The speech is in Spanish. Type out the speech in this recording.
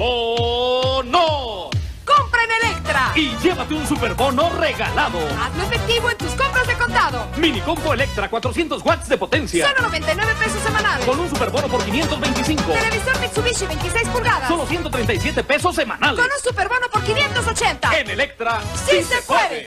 ¡Bono! ¡Compra en Electra! Y llévate un superbono regalado. Hazlo efectivo en tus compras de contado. Mini combo Electra, 400 watts de potencia. Solo 99 pesos semanales. Con un superbono por 525. Televisor Mitsubishi 26 pulgadas. Solo 137 pesos semanales. Con un superbono por 580. En Electra, ¡Sí se puede!